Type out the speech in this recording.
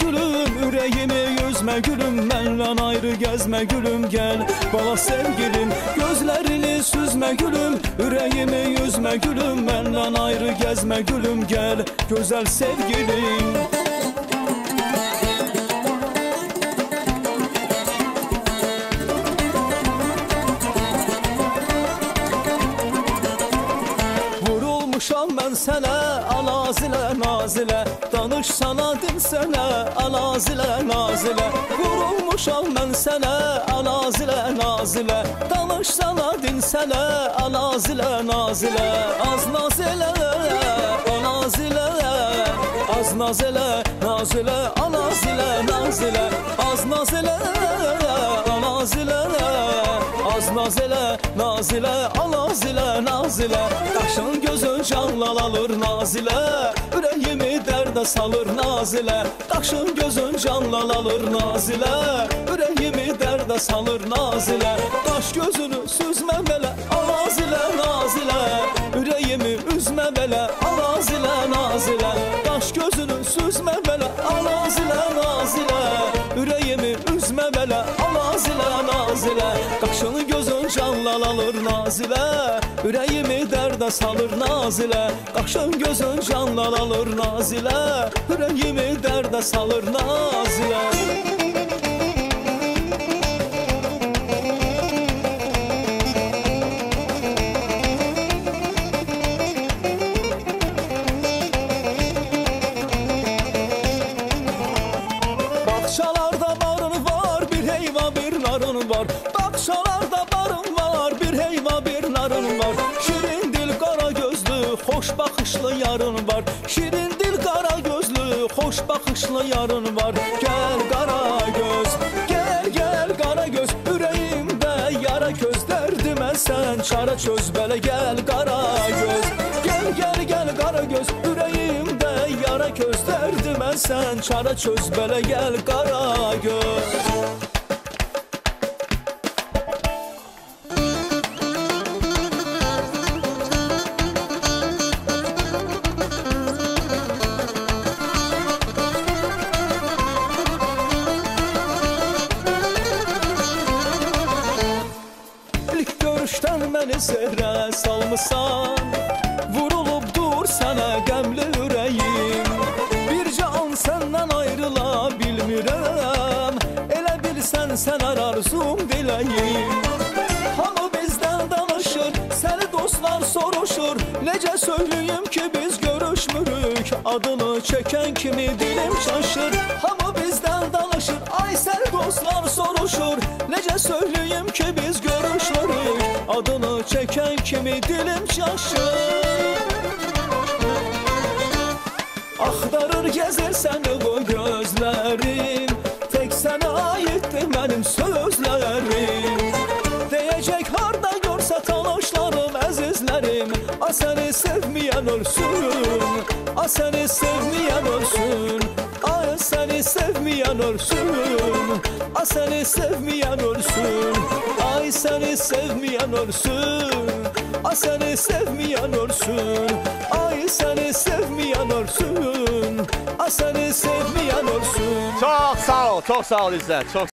gülüm, ürəyimi yüzmə gülüm, məndən ayrı gəzmə gülüm, gəl bala sevgilim. Gözlərini süzmə gülüm, ürəyimi yüzmə gülüm, məndən ayrı gəzmə gülüm, gəl gözəl sevgilim. Vurulmuşam mən sənə, alazilə, nazilə, danış sana dil sənə, alazilə, nazilə. Vurulmuşam mən sənə, alazilə, nazilə, danış sana dil sənə, alazilə, nazilə. Az naz elə, nazilə, az naz elə, nazilə, alazilə, nazilə. Az naz elə, nazilə, az naz elə, nazilə, alazilə, nazilə. Qaşın gözün canlal alır nazilə, ürəyimi dərdə salır nazilə. Qaşın gözün canlal alır nazilə, ürəyimi dərdə salır nazilə. Qaş gözünü süzmə belə, alazilə, nazilə, ürəyimi üzmə belə, alazilə, nazilə. Qaş gözünü süzmə belə, alazilə, nazilə, ürəyimi üzmə belə, alazilə, nazilə. Qaşın gözün canlal alır nazilə, ürəyimi dərdə salır nazilə. Qaşın gözün canlal alır nazilə, ürəyimi dərdə salır nazilə. Bağçalarda barın var, bir heyva bir narın var. Bağçalarda barın var, bir heyva bir narın var. Şirin dil qara gözlü, xoş baxışlı yarın var. Şirin dil qara gözlü, xoş baxışlı yarın var. Gəl qara göz, gəl gəl qara göz, ürəyimdə yara köz, dərdimə sən çara çöz belə. Gəl qara göz, gəl gəl gəl qara göz, ürəyimdə yara köz, dərdimə sən çara çöz belə. Gəl qara göz. Görüşdən məni sehrə salmısan, vurulub dur sənə qəmli ürəyim. Bircə an səndən ayrıla bilmirəm, elə bilsən sən arzum diləyim. Hamı bizdən danışır, səni dostlar soruşur, necə söyləyim ki biz görüşmürük, adını çəkən kimi dilim çaşır. Hamı bizdən danışır, ay səni dostlar soruşur, necə söyləyim ki biz görüşmürük, adını çəkən kimi dilim çaşır. Axtarır gəzir səni bu gözlərim, tək sənə aiddir mənim sözlərim. Deyəcək harda görsə tanışlarım, əzizlərim, a səni sevməyən ölsün, a səni sevməyən ölsün, ay səni sevməyən ölsün, a səni sevməyən ölsün, ay səni sevməyən ölsün, a səni sevməyən ölsün, ay səni sevməyən ölsün, a səni sevməyən ölsün. Çok sağ ol İzzət, çok